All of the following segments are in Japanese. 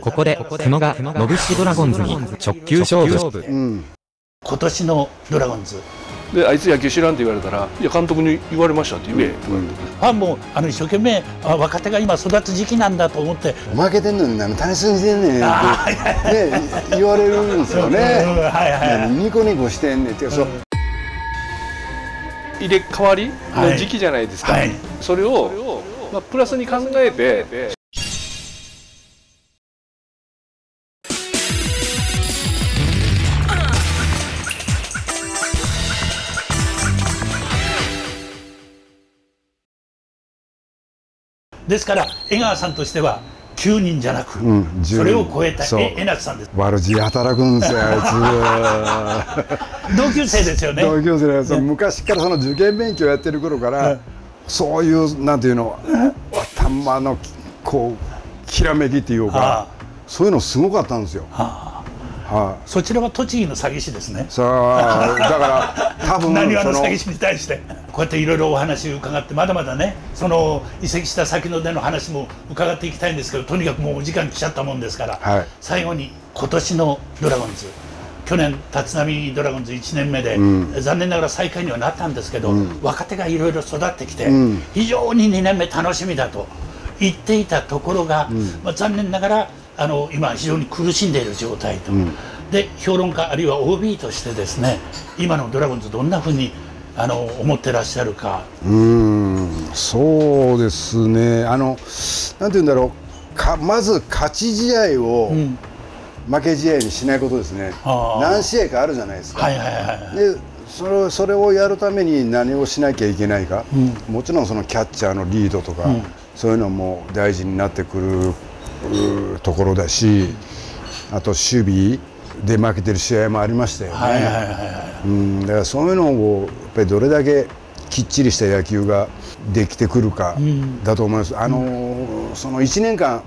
ここで久野がノブシドラゴンズに直球勝負。 今年のドラゴンズで、あいつ野球知らんって言われたら、いや監督に言われましたって言え、 ファンも一生懸命若手が今育つ時期なんだと思って、 負けてんのに何種すぎてんねんって言われるんですよね。ニコニコしてんねんって。 入れ替わりの時期じゃないですか。それをプラスに考えて。 ですから江川さんとしては9人じゃなく、それを超えた江夏さんです。 悪知恵働くんですよ、あいつ。同級生ですよね。 同級生です。昔からその受験勉強やってる頃から、そういうなんていうの、頭のこうきらめきっていうか、そういうのすごかったんですよ。 そちらは栃木の詐欺師ですね。 さあ、だから多分何話の詐欺師に対してこうやっていろいろお話を伺って、まだまだね、その移籍した先のでの話も伺っていきたいんですけど、とにかくもうお時間来ちゃったもんですから、最後に今年のドラゴンズ、去年立浪ドラゴンズ1年目で、残念ながら最下位にはなったんですけど、若手がいろいろ育ってきて、非常に2年目楽しみだと言っていたところが、残念ながら今非常に苦しんでいる状態と、で評論家あるいは OB としてですね、今のドラゴンズどんなふうに思ってらっしゃるか。 そうですね、なんて言うんだろう、まず勝ち試合を負け試合にしないことですね。何試合かあるじゃないですか。でそれをやるために何をしなきゃいけないか、もちろんそのキャッチャーのリードとか、そういうのも大事になってくるところだし、あと守備で負けてる試合もありましたよね。だからそういうのをやっぱりどれだけきっちりした野球ができてくるかだと思います。その1年間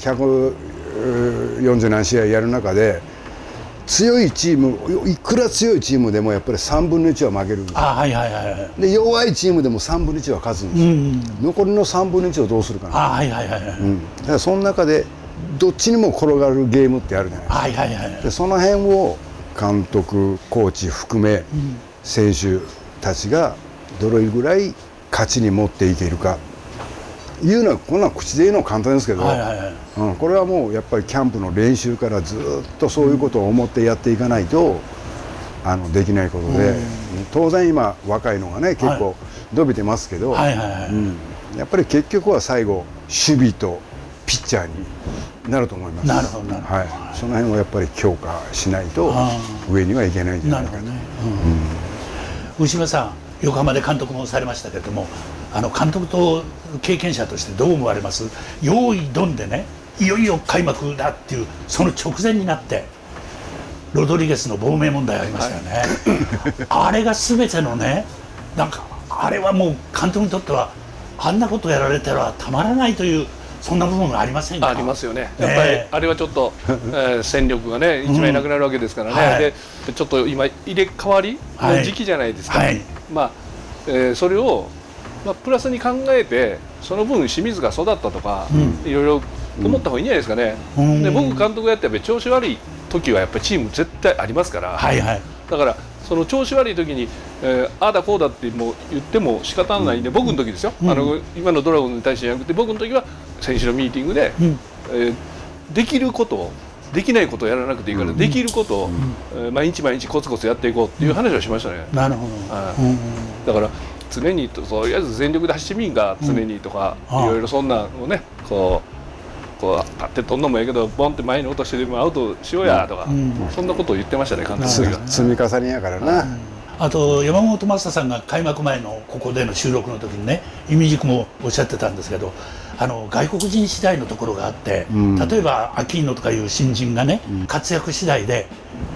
140何試合やる中で、強いチーム、いくら強いチームでもやっぱり3分の1は負けるんですよ。で弱いチームでも3分の1は勝つんですよ。残りの3分の1をどうするかな。だからその中でどっちにも転がるゲームってあるじゃないですか。でその辺を監督、コーチ含め選手たちがどれぐらい勝ちに持っていけるかいうのは、こんな口で言うのは簡単ですけど、これはもうやっぱりキャンプの練習からずっとそういうことを思ってやっていかないとできないことで、当然今若いのがね結構伸びてますけど、やっぱり結局は最後守備とピッチャーになると思います。その辺をやっぱり強化しないと上にはいけないんじゃないかと。 牛島さん、横浜で監督もされましたけれども、監督と経験者としてどう思われます？用意ドンでね、いよいよ開幕だっていうその直前になってロドリゲスの亡命問題ありましたよね。あれが全てのね、なんかあれはもう監督にとってはあんなことやられたらたまらないという、そんな部分がありませんか？ ありますよね。やっぱりあれはちょっと戦力がね一枚なくなるわけですからね。でちょっと今入れ替わりの時期じゃないですか。それをプラスに考えて、その分清水が育ったとかいろいろ思った方がいいんじゃないですかね。で僕監督やってやっぱり調子悪い時はやっぱりチーム絶対ありますから、だからその調子悪い時にああだこうだっても言っても仕方ないんで、僕の時ですよ、今のドラゴンズに対してじゃなくて、僕の時は選手のミーティングで、できることをできないことをやらなくていいから、できることを毎日毎日コツコツやっていこうっていう話をしましたね。 なるほど。 だから常にとりあえず全力で走ってみんか常にとか、いろいろそんなのね、こう立ってとんのもええけどボンって前に落としてでもアウトしようやとか、そんなことを言ってましたね、監督が。 積み重ねやからな。 あと山本昌さんが開幕前のここでの収録の時にね、意味軸もおっしゃってたんですけど、外国人次第のところがあって、例えばアキーノとかいう新人がね、活躍次第で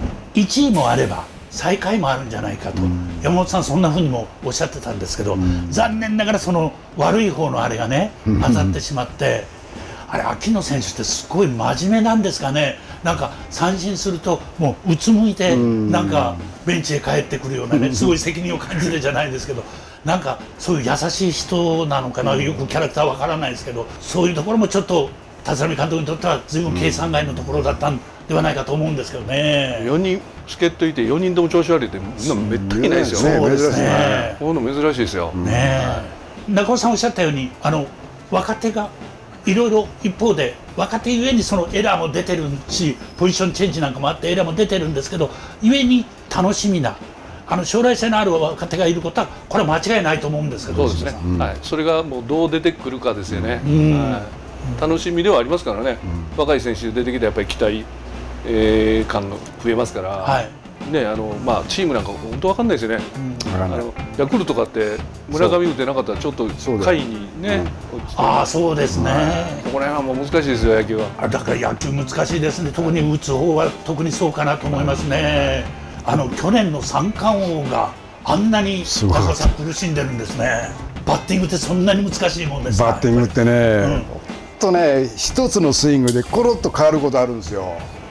1位もあれば最下位もあるんじゃないかと、山本さんそんなふうにもおっしゃってたんですけど、残念ながらその悪い方のあれがね当たってしまって、あれ秋野選手ってすごい真面目なんですかね。なんか三振するともううつむいてなんかベンチへ帰ってくるようなね、すごい責任を感じるじゃないですけど、なんかそういう優しい人なのかな、よくキャラクターわからないですけど、そういうところもちょっと立浪監督にとっては随分計算外のところだったんではないかと思うんですけどね。 4人助っ人いて4人とも調子悪いってめったにないですよ。 そうですね。 こういうの珍しいですよ。 中尾さんおっしゃったように若手がいろいろ一方で若手ゆえにそのエラーも出てるしポジションチェンジなんかもあってエラーも出てるんですけどゆえに楽しみな将来性のある若手がいることはこれは間違いないと思うんですけど。 そうですね、はい、それがもうどう出てくるかですよね、楽しみではありますからね、若い選手出てきてやっぱり期待、感が増えますから、はいね、チームなんか本当分かんないですよね、ヤクルトかって村上打てなかったらちょっと下位にね、 そうですね、 ここら辺はもう難しいですよ、野球は。 だから野球難しいですね、特に打つ方は特にそうかなと思いますね。去年の三冠王があんなに中尾さん苦しんでるんですね。バッティングってそんなに難しいもんですか。 バッティングってね、とね、一つのスイングでコロッと変わることあるんですよ。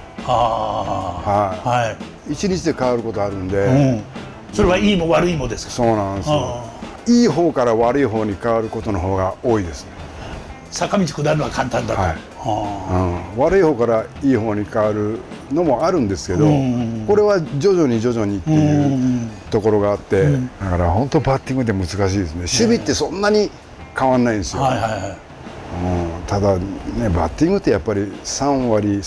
はい。一日で変わることあるんで、 それはいいも悪いもですか。 そうなんですよ。いい方から悪い方に変わることの方が多いですね。 坂道下るのは簡単だと。 悪い方からいい方に変わるのもあるんですけど、これは徐々にっていうところがあって、だから本当バッティングで難しいですね。守備ってそんなに変わんないんですよ。ただね、バッティングってやっぱり3割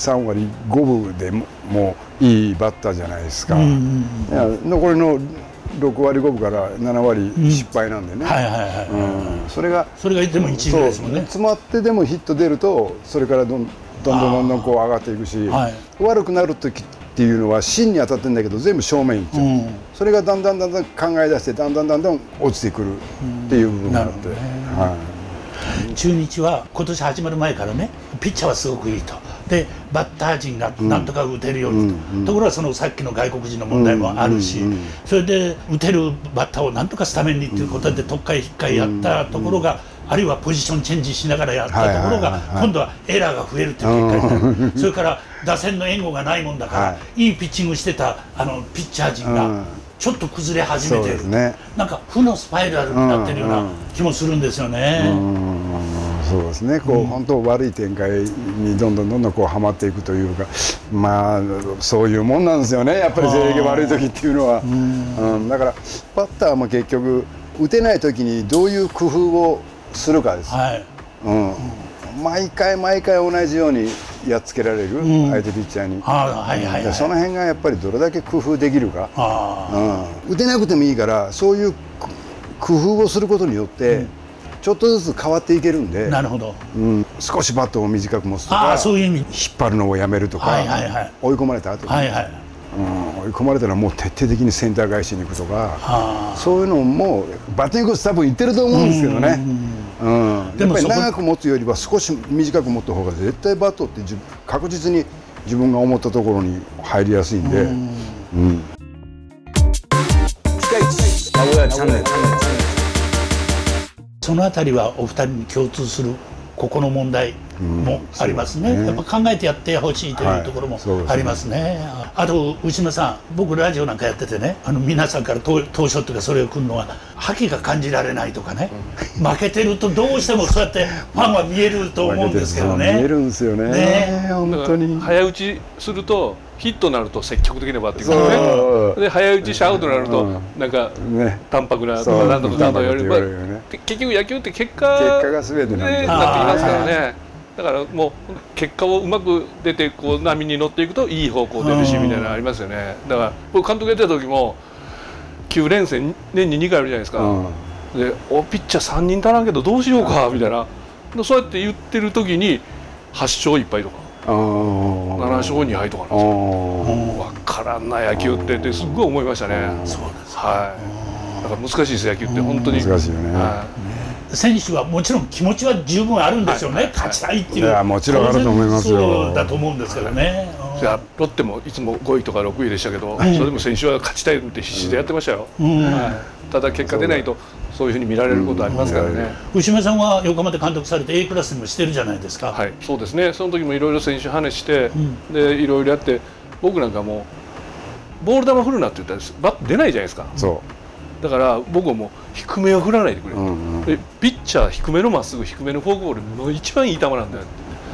5分でもいいバッターじゃないですか。残りの6割5分から7割失敗なんでね、それがでも一流ですもんね。 詰まってでもヒット出るとそれからどんどんこう上がっていくし、悪くなる時っていうのは芯に当たってるんだけど全部正面にいっちゃう、それがだんだん考え出してだんだん落ちてくるっていう部分があって。 中日は今年始まる前からね、ピッチャーはすごくいいと、でバッター陣がなんとか打てるようにと、ところがそのさっきの外国人の問題もあるし、それで打てるバッターをなんとかスタメンにということで特回引っかいやったところが、あるいはポジションチェンジしながらやったところが今度はエラーが増えるという結果になる。それから打線の援護がないもんだから、いいピッチングしてたピッチャー陣がちょっと崩れ始めている、なんか負のスパイラルになってるような気もするんですよね。 そうですね、こう本当悪い展開にどんどんこうはまっていくというか、そういうもんなんですよね、やっぱり成績悪い時っていうのは。だからバッターも結局打てない時にどういう工夫をするかです。毎回同じようにやっつけられる、相手ピッチャーに。その辺がやっぱりどれだけ工夫できるか。打てなくてもいいからそういう工夫をすることによってちょっとずつ変わっていけるんで、少しバットを短く持つとか、引っ張るのをやめるとか、追い込まれた後に追い込まれたらもう徹底的にセンター返しに行くとか、そういうのもバッティングコーチ多分言ってると思うんですけどね。やっぱり長く持つよりは少し短く持った方が絶対バットって確実に自分が思ったところに入りやすいんで。 そのあたりはお二人に共通するここの問題もありますね。やっぱ考えてやってほしいというところもありますね。あと内村さん、僕ラジオなんかやっててね、皆さんから当初っていうかそれを来るのは覇気が感じられないとかね、負けてるとどうしてもそうやってファンは見えると思うんですけどね。 見えるんですよね。本当に早打ちするとヒットになると積極的なバッティングで、早打ちしてアウトになるとなんか淡白なとかなんとか言われる。結局野球って結果が全てになってきますからね。だからもう結果をうまく出てこう波に乗っていくといい方向出るしみたいなのありますよね。だから僕監督やってた時も9連戦年に2回あるじゃないですか。でピッチャー3人足らんけどどうしようかみたいな、そうやって言ってる時に8勝1敗とか7勝2敗とかなんですよ。分からんな野球ってってすごい思いましたね。そうです。はい。だから難しいです野球って本当に。 難しいよね。 選手はもちろん気持ちは十分あるんですよね、勝ちたいっていう。 いやもちろんあると思いますよ。 そうだと思うんですけどね。 ロッテもいつも5位とか6位でしたけど、それでも選手は勝ちたいって必死でやってましたよ。ただ結果出ないとそういうふうに見られることありますからね。 牛島さんは横浜で監督されて A クラスにもしてるじゃないですか。 はい、そうですね。その時もいろいろ選手話してでいろいろやって、僕なんかもうボール球振るなって言ったらバット出ないじゃないですか。だから僕はもう低めを振らないでくれと、ピッチャー低めのまっすぐ低めのフォークボールもう一番いい球なんだよって、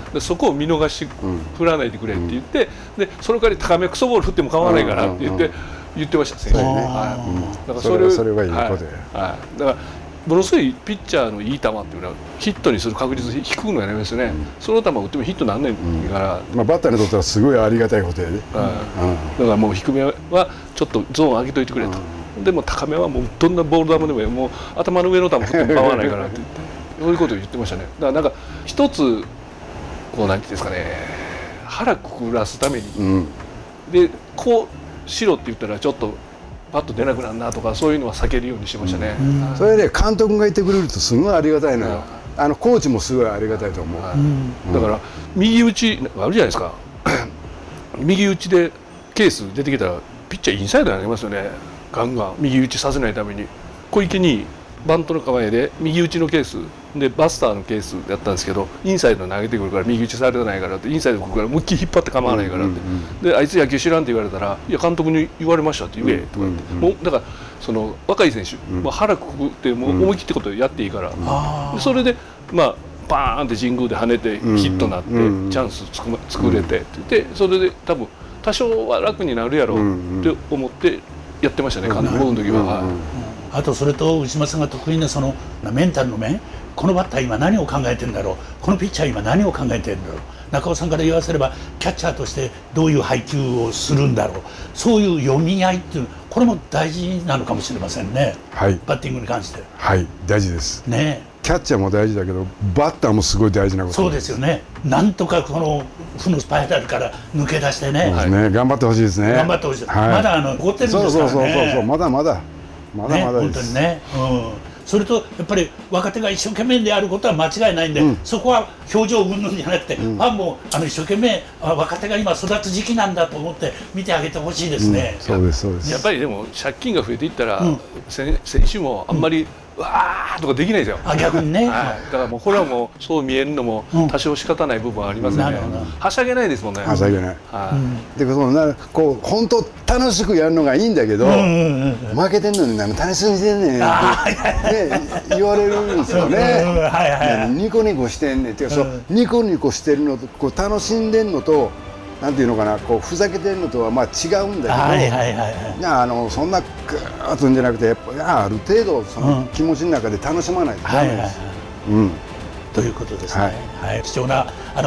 でそこを見逃し振らないでくれって言って、でその代わり高めクソボール振っても構わないからって言ってました選手ね。だからそれはいいことで、 だからものすごいピッチャーのいい球っていうのはヒットにする確率低くなりますよね。その球を打ってもヒットなんないから、 まあバッターにとってはすごいありがたいことやで。 だからもう低めはちょっとゾーン上げといてくれと。でも高めはもうどんなボール球でももう頭の上の球振っても構わないからって言ってそういうことを言ってましたね。だからなんか一つこうなんていうんですかね、腹くくらすために、でこうしろって言ったらちょっとパッと出なくなるなとかそういうのは避けるようにしましたね。 それで監督がいてくれるとすごいありがたいのよ。コーチもすごいありがたいと思う。 だから右打ちあるじゃないですか右打ちでケース出てきたらピッチャーインサイドになりますよね。ガンガン右打ちさせないために小池にバントの構えで右打ちのケースでバスターのケースやったんですけど、インサイド投げてくるから右打ちされないからってインサイド来るから思いっきり引っ張って構わないからってであいつ野球知らんって言われたら「いや監督に言われました」って言えとかってもうだからその若い選手もう腹くくってもう思い切ってことやっていいからでそれでまあバーンって神宮で跳ねてヒットになってチャンス作れてって言ってそれで多分多少は楽になるやろうって思ってやってましたね監督の時は。 あとそれと内間さんが得意なそのメンタルの面、このバッター今何を考えてるんだろう、このピッチャー今何を考えてるんだろう、中尾さんから言わせればキャッチャーとしてどういう配球をするんだろう、そういう読み合いっていうこれも大事なのかもしれませんね、はい、バッティングに関して。 はい大事ですね。 キャッチャーも大事だけどバッターもすごい大事なこと。 そうですよね。なんとかこの負のスパイラルから抜け出してね、 頑張ってほしいですね。 頑張ってほしい、まだ残ってるんですからね。 そうまだまだ本当にね、それとやっぱり若手が一生懸命であることは間違いないんで、そこは表情云々じゃなくて、ファンも一生懸命若手が今育つ時期なんだと思って見てあげてほしいですね。 そうですそうです。 やっぱりでも借金が増えていったら、選手もあんまりわーとかできないですよ。 逆にね。 だからもうこれはもうそう見えるのも多少仕方ない部分はありますよね。はしゃげないですもんね。 はしゃげない。でこう本当楽しくやるのがいいんだけど、負けてんのに楽しみしてんねんって言われるんですよね。ニコニコしてんねんっていうか、ニコニコしてるのとこう楽しんでんのと。なんていうのかな、こうふざけてるのとはまあ違うんだけど、そんなグーッとんじゃなくて、やっぱある程度その気持ちの中で楽しまないとダメです。 ということですね。貴重な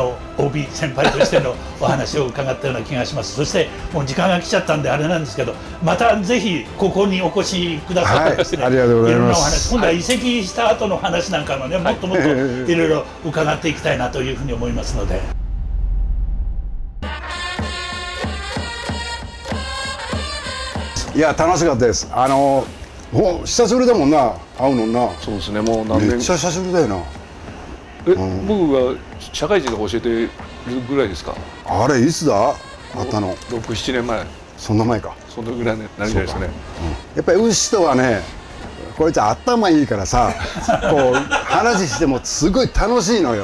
OB 先輩としてのお話を伺ったような気がします。そしてもう時間が来ちゃったんであれなんですけど、またぜひここにお越しくださってですね、いろんなお話、今度は移籍した後の話なんかもね、もっともっといろいろ伺っていきたいなというふうに思いますので。 いや楽しかったです。久しぶりだもんな、会うのな。 そうですね、もう何年。 めっちゃ久しぶりだよな。 僕が社会人が教えてるぐらいですか。 あれいつだあったの。 6、7年前。 そんな前か。 そのぐらいになるんじゃないですかね。 やっぱり牛とはね、こいつ頭いいからさ、こう話してもすごい楽しいのよ。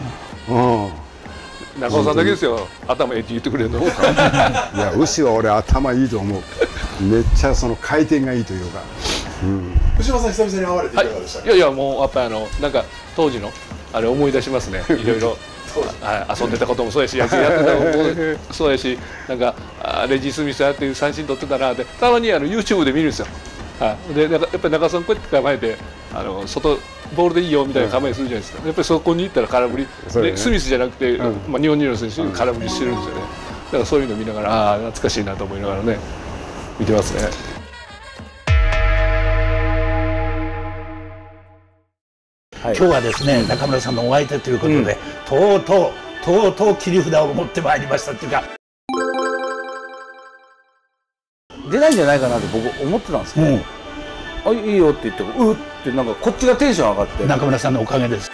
中尾さんだけですよ、頭いいって言ってくれるの。いや牛は俺頭いいと思う。めっちゃその回転がいいというか。 牛間さん久々に会われていかがでしたか。 いやもうやっぱりなんか当時のあれ思い出しますね。いろいろ遊んでたこともそうやし、野球やってたこともそうやし、なんかレジー・スミスやって三振取ってたなって、たまにYouTube で見るんですよ。でやっぱり中尾さんこうやって構えて外ボールでいいよみたいな構えするじゃないですか。やっぱりそこに行ったら空振りで、スミスじゃなくて日本人の選手に空振りしてるんですよね。だからそういうの見ながら懐かしいなと思いながらね見てますね。 今日はですね、中村さんのお相手ということで、とうとう切り札を持ってまいりましたっていうか、 出ないんじゃないかなと僕思ってたんですけど、あいいよって言ってうってなんかこっちがテンション上がって。 中村さんのおかげです。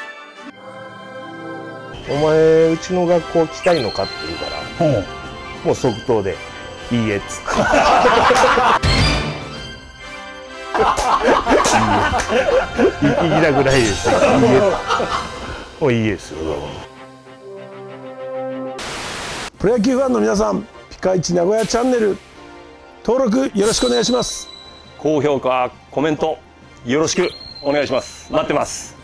お前うちの学校来たいのかって言うから、もう即答でいいえっつって言いたくないです。もういいですよ。 プロ野球ファンの皆さん、ピカイチ名古屋チャンネル登録よろしくお願いします。 高評価、コメントよろしくお願いします。待ってます。